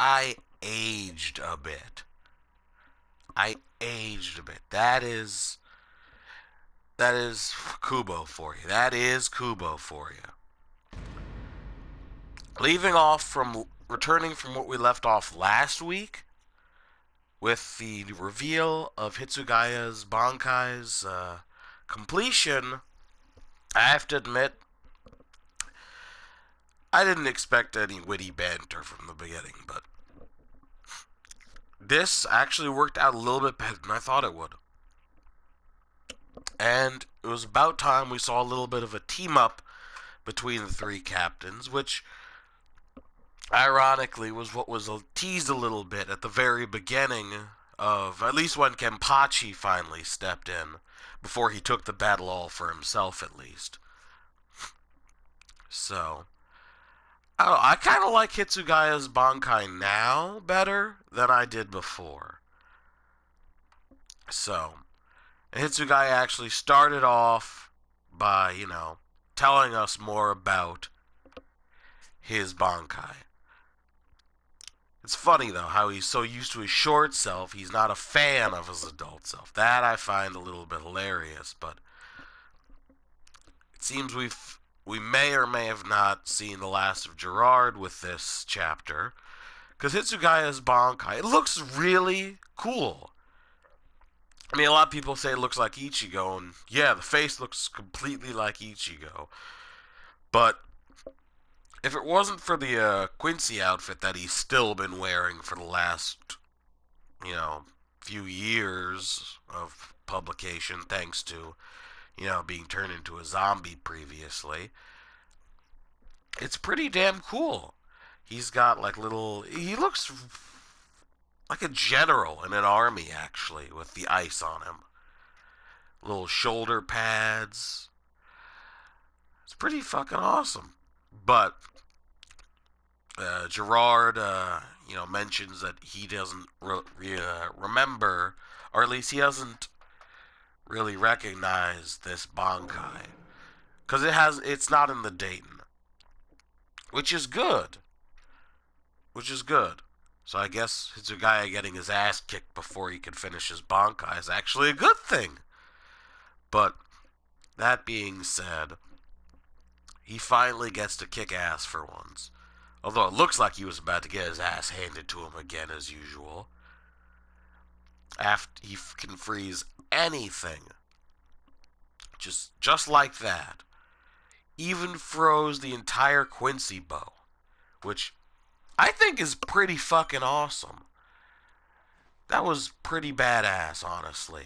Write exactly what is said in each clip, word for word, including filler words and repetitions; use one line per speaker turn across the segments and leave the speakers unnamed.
I aged a bit. I aged a bit. That is that is Kubo for you. That is Kubo for you. Leaving off from returning from what we left off last week with the reveal of Hitsugaya's Bankai's uh, completion, I have to admit, I didn't expect any witty banter from the beginning, but this actually worked out a little bit better than I thought it would. And it was about time we saw a little bit of a team-up between the three captains, which ironically was what was teased a little bit at the very beginning of, at least when Kenpachi finally stepped in, before he took the battle all for himself at least. So, I don't know, I kind of like Hitsugaya's Bankai now better than I did before. So, Hitsugaya actually started off by, you know, telling us more about his Bankai. It's funny, though, how he's so used to his short self, he's not a fan of his adult self. That I find a little bit hilarious, but it seems we've, we may or may have not seen the last of Gerard with this chapter, because Hitsugaya's Bankai, it looks really cool. I mean, a lot of people say it looks like Ichigo, and yeah, the face looks completely like Ichigo, but if it wasn't for the uh, Quincy outfit that he's still been wearing for the last, you know, few years of publication, thanks to, you know, being turned into a zombie previously, it's pretty damn cool. He's got, like, little, he looks like a general in an army, actually, with the ice on him. Little shoulder pads. It's pretty fucking awesome. But Uh, Gerard, uh, you know, mentions that he doesn't re- re- uh, remember, or at least he doesn't really recognize this Bankai, because it has, it's not in the Dayton, which is good, which is good. So I guess Hitsugaya getting his ass kicked before he can finish his Bankai is actually a good thing. But that being said, he finally gets to kick ass for once. Although it looks like he was about to get his ass handed to him again as usual. After he can freeze anything. Just just like that. Even froze the entire Quincy bow. Which I think is pretty fucking awesome. That was pretty badass, honestly.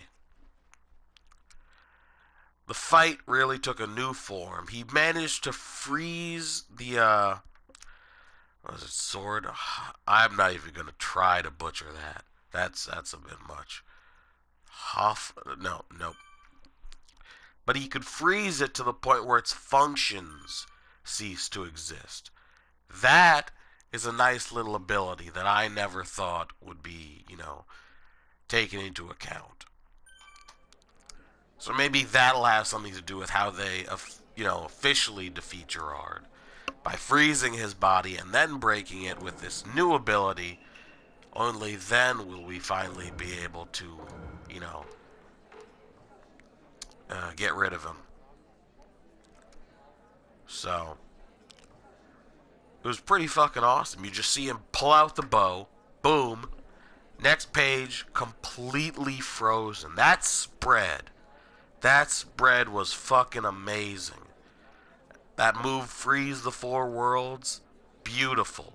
The fight really took a new form. He managed to freeze the, uh... what was it, sword? I'm not even going to try to butcher that. That's that's a bit much. Huff? No, no. But he could freeze it to the point where its functions cease to exist. That is a nice little ability that I never thought would be, you know, taken into account. So maybe that'll have something to do with how they, you know, officially defeat Gerard. By freezing his body and then breaking it with this new ability, only then will we finally be able to, you know, uh, get rid of him. So, it was pretty fucking awesome. You just see him pull out the bow, boom, next page, completely frozen. That spread, that spread was fucking amazing. That move, freeze the four worlds, beautiful.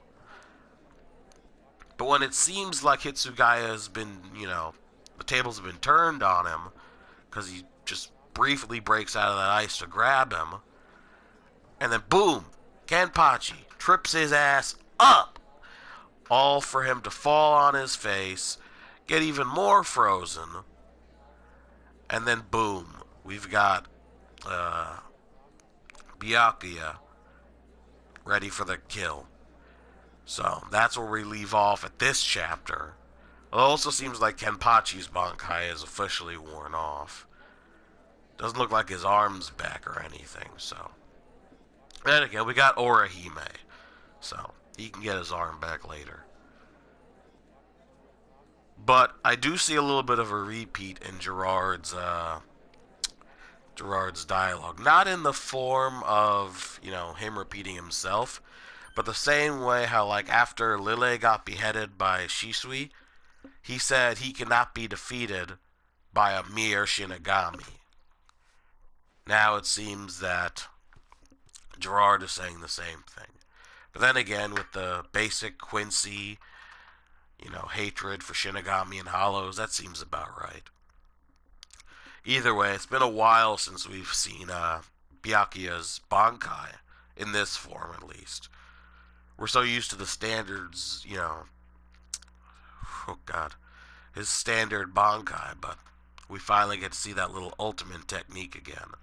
But when it seems like Hitsugaya has been, you know, the tables have been turned on him, because he just briefly breaks out of that ice to grab him, and then boom, Kenpachi trips his ass up, all for him to fall on his face, get even more frozen, and then boom, we've got, uh... Byakuya ready for the kill. So that's where we leave off at this chapter. It also seems like Kenpachi's Bankai is officially worn off. Doesn't look like his arm's back or anything, so. Then again, we got Orihime, so he can get his arm back later. But I do see a little bit of a repeat in Gerard's uh, Gerard's dialogue. Not in the form of, you know, him repeating himself, but the same way how, like, after Lille got beheaded by Shisui, he said he cannot be defeated by a mere Shinigami. Now it seems that Gerard is saying the same thing. But then again, with the basic Quincy, you know, hatred for Shinigami and Hollows, that seems about right. Either way, it's been a while since we've seen uh, Byakuya's Bankai, in this form at least. We're so used to the standards, you know, oh god, his standard Bankai, but we finally get to see that little ultimate technique again.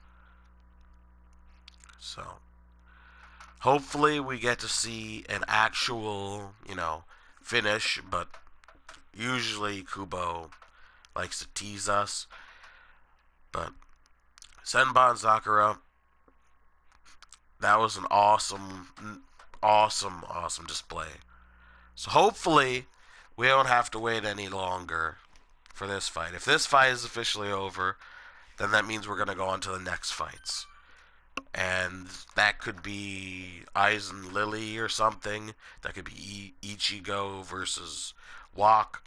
So, hopefully we get to see an actual, you know, finish, but usually Kubo likes to tease us. But Senbon Sakura, that was an awesome, awesome, awesome display. So hopefully we don't have to wait any longer for this fight. If this fight is officially over, then that means we're going to go on to the next fights. And that could be Aizen Lily or something. That could be Ichigo versus Wak.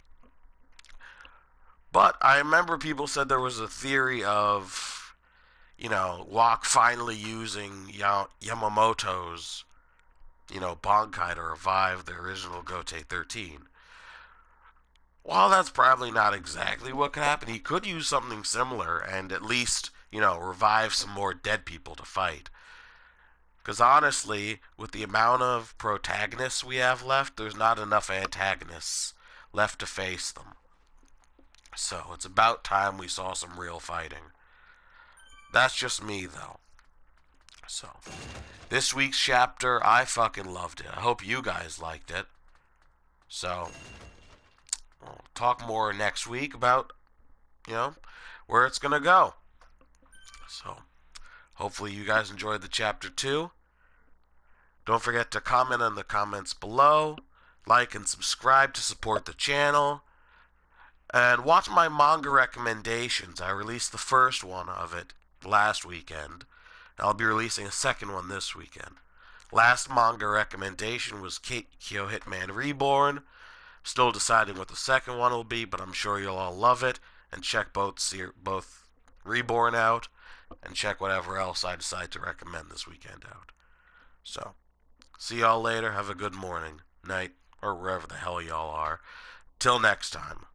But I remember people said there was a theory of, you know, Wak finally using Yamamoto's, you know, Bankai to revive the original Gotei thirteen. While that's probably not exactly what could happen, he could use something similar and at least, you know, revive some more dead people to fight. Because honestly, with the amount of protagonists we have left, there's not enough antagonists left to face them. So it's about time we saw some real fighting. That's just me, though. So, this week's chapter, I fucking loved it. I hope you guys liked it. So, we'll talk more next week about, you know, where it's gonna go. So, hopefully you guys enjoyed the chapter too. Don't forget to comment in the comments below, like and subscribe to support the channel, and watch my manga recommendations. I released the first one of it last weekend. I'll be releasing a second one this weekend. Last manga recommendation was Kyo Hitman Reborn. Still deciding what the second one will be, but I'm sure you'll all love it. And check both both Reborn out, and check whatever else I decide to recommend this weekend out. So, see y'all later. Have a good morning, night, or wherever the hell y'all are. Till next time.